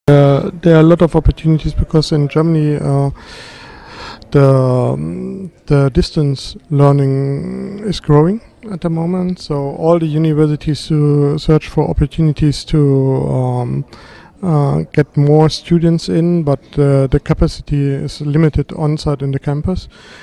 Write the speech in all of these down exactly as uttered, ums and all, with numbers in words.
Uh, there are a lot of opportunities because in Germany uh, the um, the distance learning is growing at the moment. So all the universities uh, search for opportunities to um, uh, get more students in, but uh, the capacity is limited on-site in the campus,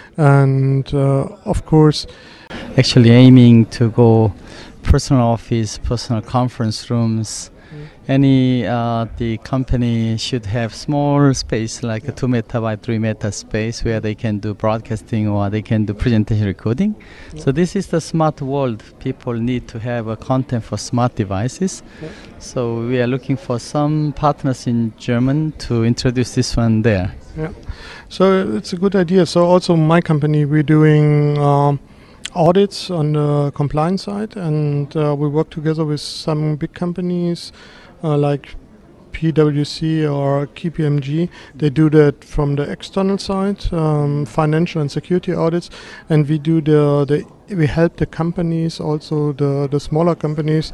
and uh, of course, actually aiming to go personal office, personal conference rooms. Any uh, the company should have small space like a two meter by three meter space where they can do broadcasting or they can do presentation recording. Yeah. So this is the smart world. People need to have a content for smart devices. Yeah. So we are looking for some partners in German to introduce this one there. Yeah, so it's a good idea. So also my company, we're doing um, audits on the compliance side, and uh, we work together with some big companies uh, like P W C or K P M G. They do that from the external side, um, financial and security audits, and we do the, the we help the companies, also the, the smaller companies,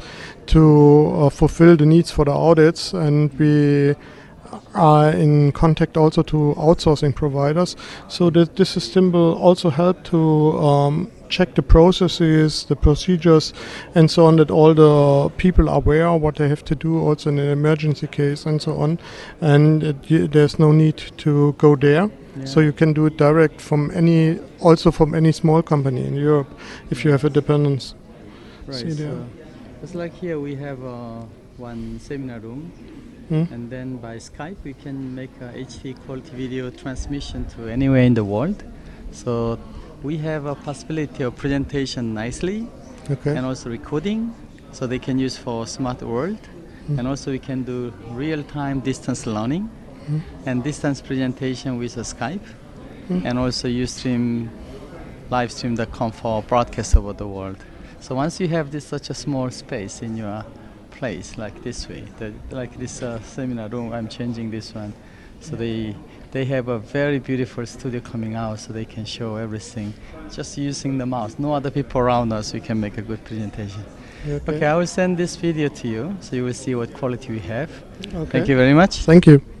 to uh, fulfill the needs for the audits, and we are in contact also to outsourcing providers, so that this system will also help to um, check the processes, the procedures, and so on, that all the people are aware of what they have to do also in an emergency case and so on, and it, y- there's no need to go there. Yeah. So you can do it direct from any, also from any small company in Europe if you have a dependence. Right. See there. So it's like here we have uh, one seminar room. Hmm? And then by Skype we can make a H D quality video transmission to anywhere in the world. So we have a possibility of presentation nicely, Okay. and also recording, so they can use for smart world. Mm. And also we can do real-time distance learning Mm. and distance presentation with a Skype, Mm. and also you stream live stream dot com for broadcast over the world. So once you have this such a small space in your place, like this way, the, like this uh, seminar room, I'm changing this one, so they they have a very beautiful studio coming out, so they can show everything just using the mouse. No other people around us, we can make a good presentation. Okay. Okay, I will send this video to you, so you will see what quality we have. Okay. Thank you very much. Thank you.